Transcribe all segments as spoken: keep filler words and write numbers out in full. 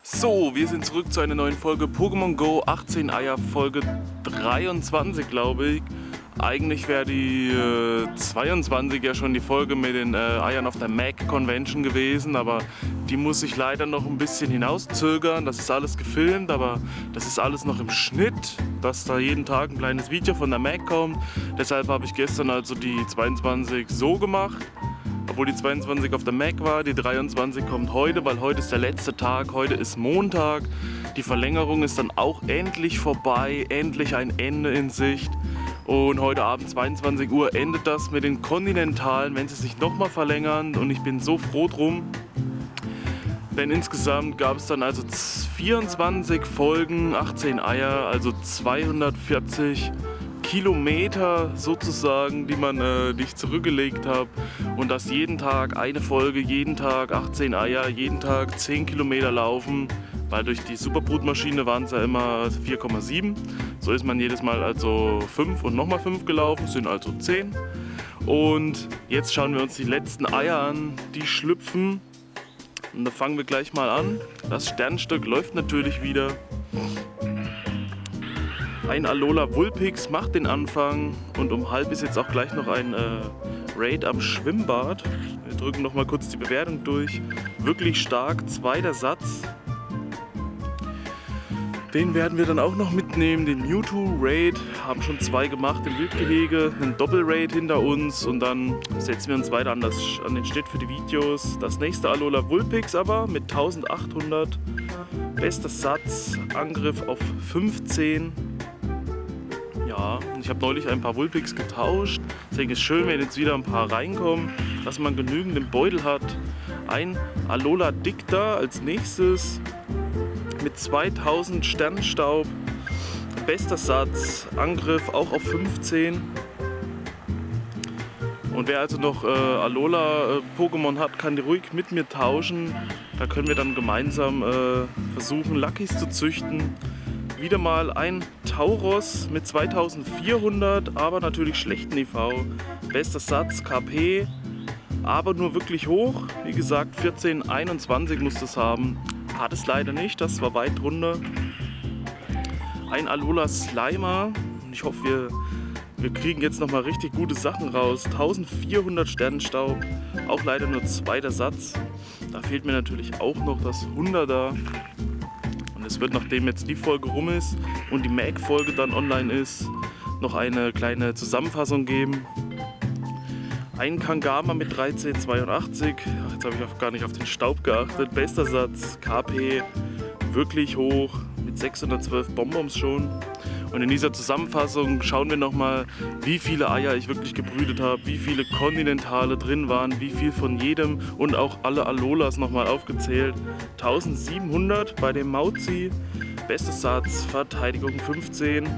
So, wir sind zurück zu einer neuen Folge Pokémon Go, achtzehn Eier, Folge dreiundzwanzig, glaube ich. Eigentlich wäre die äh, zweiundzwanzig ja schon die Folge mit den äh, Eiern auf der M A C Convention gewesen, aber die muss ich leider noch ein bisschen hinauszögern. Das ist alles gefilmt, aber das ist alles noch im Schnitt, dass da jeden Tag ein kleines Video von der M A C kommt. Deshalb habe ich gestern also die zweiundzwanzig so gemacht. Obwohl die zweiundzwanzig auf der M A C war, die dreiundzwanzig kommt heute, weil heute ist der letzte Tag, heute ist Montag. Die Verlängerung ist dann auch endlich vorbei, endlich ein Ende in Sicht. Und heute Abend zweiundzwanzig Uhr endet das mit den Kontinentalen, wenn sie sich nochmal verlängern. Und ich bin so froh drum, denn insgesamt gab es dann also vierundzwanzig Folgen, achtzehn Eier, also zweihundertvierzig Kilometer sozusagen, die, man, äh, die ich zurückgelegt habe. Und das jeden Tag eine Folge, jeden Tag achtzehn Eier, jeden Tag zehn Kilometer laufen. Weil durch die Superbrutmaschine waren es ja immer vier Komma sieben. So ist man jedes Mal also fünf und nochmal fünf gelaufen, sind also zehn. Und jetzt schauen wir uns die letzten Eier an, die schlüpfen. Und da fangen wir gleich mal an. Das Sternstück läuft natürlich wieder. Ein Alola Vulpix macht den Anfang und um halb ist jetzt auch gleich noch ein äh, Raid am Schwimmbad. Wir drücken noch mal kurz die Bewertung durch. Wirklich stark, zweiter Satz. Den werden wir dann auch noch mitnehmen, den Mewtwo Raid. Haben schon zwei gemacht im Wildgehege, einen Doppel-Raid hinter uns und dann setzen wir uns weiter an, das, an den Schnitt für die Videos. Das nächste Alola Vulpix aber mit eintausendachthundert. Bester Satz, Angriff auf fünfzehn. Ja, ich habe neulich ein paar Vulpix getauscht, deswegen ist es schön, wenn jetzt wieder ein paar reinkommen, dass man genügend im Beutel hat. Ein Alola Dicta als nächstes mit zweitausend Sternstaub. Bester Satz, Angriff auch auf fünfzehn. Und wer also noch äh, Alola äh, Pokémon hat, kann die ruhig mit mir tauschen. Da können wir dann gemeinsam äh, versuchen, Luckys zu züchten. Wieder mal ein Tauros mit zweitausendvierhundert, aber natürlich schlechten I V. Bester Satz, K P, aber nur wirklich hoch. Wie gesagt, vierzehn einundzwanzig muss das haben. Hat es leider nicht, das war weit drunter. Ein Alola Slimer. Ich hoffe, wir, wir kriegen jetzt nochmal richtig gute Sachen raus. eintausendvierhundert Sternenstaub, auch leider nur zweiter Satz. Da fehlt mir natürlich auch noch das hunderter. Es wird, nachdem jetzt die Folge rum ist und die M A C-Folge dann online ist, noch eine kleine Zusammenfassung geben. Ein Kangama mit dreizehnhundertzweiundachtzig. Ach, jetzt habe ich auch gar nicht auf den Staub geachtet. Bester Satz, K P, wirklich hoch, mit sechshundertzwölf Bonbons schon. Und in dieser Zusammenfassung schauen wir nochmal, wie viele Eier ich wirklich gebrütet habe, wie viele Kontinentale drin waren, wie viel von jedem und auch alle Alolas nochmal aufgezählt. eintausendsiebenhundert bei dem Mauzi, bester Satz, Verteidigung fünfzehn.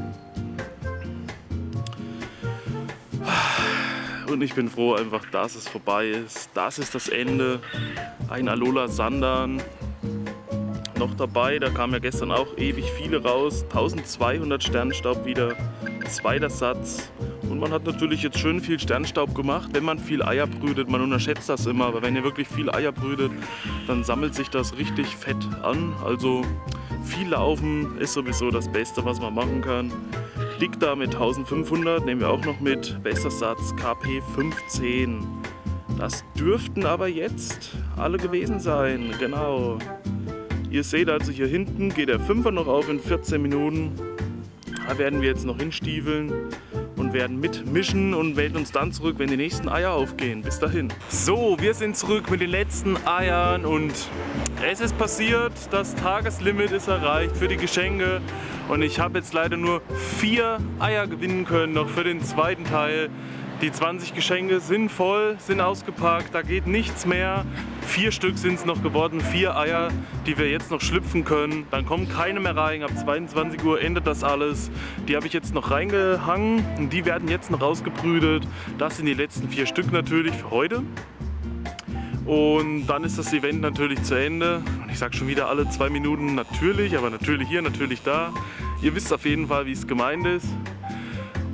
Und ich bin froh einfach, dass es vorbei ist. Das ist das Ende. Ein Alola Sandan noch dabei, da kamen ja gestern auch ewig viele raus. eintausendzweihundert Sternstaub wieder, zweiter Satz. Und man hat natürlich jetzt schön viel Sternstaub gemacht, wenn man viel Eier brütet. Man unterschätzt das immer, aber wenn ihr wirklich viel Eier brütet, dann sammelt sich das richtig fett an. Also viel laufen ist sowieso das Beste, was man machen kann. Dicta mit eintausendfünfhundert nehmen wir auch noch mit. Bester Satz, K P fünfzehn. Das dürften aber jetzt alle gewesen sein, genau. Ihr seht also, hier hinten geht der Fünfer noch auf in vierzehn Minuten. Da werden wir jetzt noch hinstiefeln und werden mitmischen und melden uns dann zurück, wenn die nächsten Eier aufgehen. Bis dahin. So, wir sind zurück mit den letzten Eiern und es ist passiert, das Tageslimit ist erreicht für die Geschenke. Und ich habe jetzt leider nur vier Eier gewinnen können, noch für den zweiten Teil. Die zwanzig Geschenke sind voll, sind ausgepackt, da geht nichts mehr. Vier Stück sind es noch geworden, vier Eier, die wir jetzt noch schlüpfen können. Dann kommen keine mehr rein, ab zweiundzwanzig Uhr endet das alles. Die habe ich jetzt noch reingehangen und die werden jetzt noch rausgebrütet. Das sind die letzten vier Stück natürlich für heute. Und dann ist das Event natürlich zu Ende. Und ich sage schon wieder alle zwei Minuten natürlich, aber natürlich hier, natürlich da. Ihr wisst auf jeden Fall, wie es gemeint ist.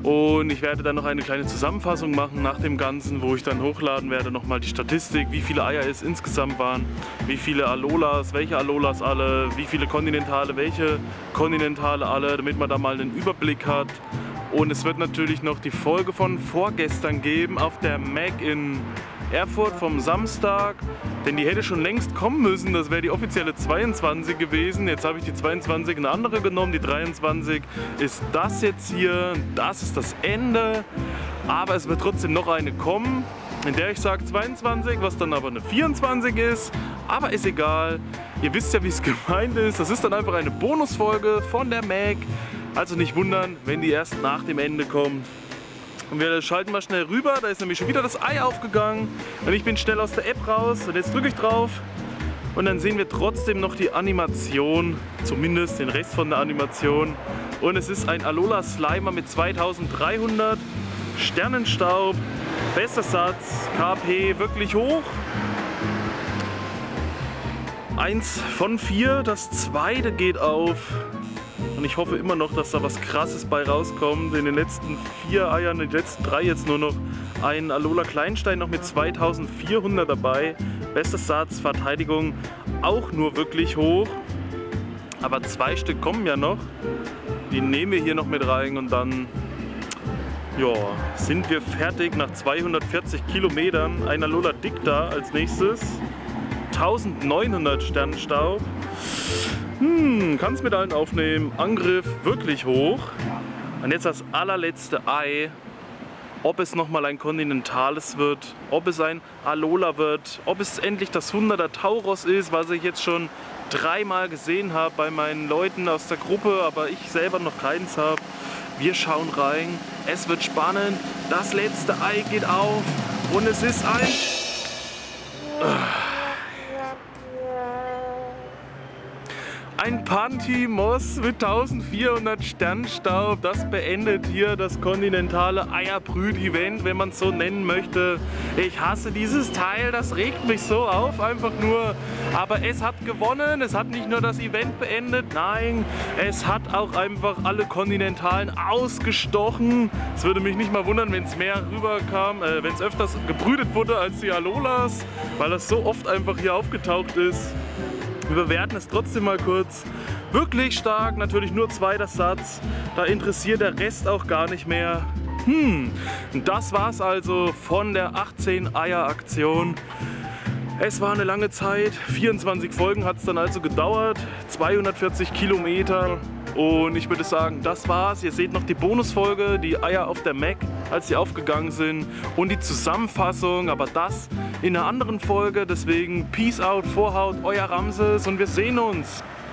Und ich werde dann noch eine kleine Zusammenfassung machen nach dem Ganzen, wo ich dann hochladen werde, nochmal die Statistik, wie viele Eier es insgesamt waren, wie viele Alolas, welche Alolas alle, wie viele Kontinentale, welche Kontinentale alle, damit man da mal einen Überblick hat. Und es wird natürlich noch die Folge von vorgestern geben auf der M A C in Erfurt vom Samstag, denn die hätte schon längst kommen müssen, das wäre die offizielle zweiundzwanzig gewesen. Jetzt habe ich die zweiundzwanzig eine andere genommen, die dreiundzwanzig ist das jetzt hier, das ist das Ende, aber es wird trotzdem noch eine kommen, in der ich sage zweiundzwanzig, was dann aber eine vierundzwanzig ist, aber ist egal, ihr wisst ja, wie es gemeint ist, das ist dann einfach eine Bonusfolge von der M A C, also nicht wundern, wenn die erst nach dem Ende kommt. Und wir schalten mal schnell rüber, da ist nämlich schon wieder das Ei aufgegangen und ich bin schnell aus der App raus und jetzt drücke ich drauf und dann sehen wir trotzdem noch die Animation, zumindest den Rest von der Animation, und es ist ein Alola Slimer mit zweitausenddreihundert Sternenstaub, bester Satz, K P wirklich hoch, eins von vier, das zweite geht auf. Und ich hoffe immer noch, dass da was Krasses bei rauskommt. In den letzten vier Eiern, in den letzten drei jetzt nur noch ein Alola Kleinstein noch mit zweitausendvierhundert dabei. Bester Satz, Verteidigung auch nur wirklich hoch. Aber zwei Stück kommen ja noch. Die nehmen wir hier noch mit rein und dann ja, sind wir fertig nach zweihundertvierzig Kilometern. Ein Alola Dicta als nächstes. eintausendneunhundert Sternenstaub. Hm, kann's mit allen aufnehmen. Angriff wirklich hoch. Und jetzt das allerletzte Ei. Ob es nochmal ein kontinentales wird, ob es ein Alola wird, ob es endlich das hunderter Tauros ist, was ich jetzt schon dreimal gesehen habe bei meinen Leuten aus der Gruppe, aber ich selber noch keins habe. Wir schauen rein. Es wird spannend. Das letzte Ei geht auf und es ist ein... Ein Pantimos mit eintausendvierhundert Sternstaub, das beendet hier das kontinentale Eierbrüt-Event, wenn man es so nennen möchte. Ich hasse dieses Teil, das regt mich so auf, einfach nur. Aber es hat gewonnen, es hat nicht nur das Event beendet, nein, es hat auch einfach alle Kontinentalen ausgestochen. Es würde mich nicht mal wundern, wenn es mehr rüberkam, äh, wenn es öfters gebrütet wurde als die Alolas, weil das so oft einfach hier aufgetaucht ist. Wir bewerten es trotzdem mal kurz. Wirklich stark, natürlich nur zweiter Satz. Da interessiert der Rest auch gar nicht mehr. Hm, das war's also von der achtzehn Eier Aktion. Es war eine lange Zeit, vierundzwanzig Folgen hat es dann also gedauert, zweihundertvierzig Kilometer. Und ich würde sagen, das war's. Ihr seht noch die Bonusfolge, die Eier auf der M A C, als sie aufgegangen sind, und die Zusammenfassung, aber das in einer anderen Folge. Deswegen Peace out, Vorhaut, euer Ramses und wir sehen uns.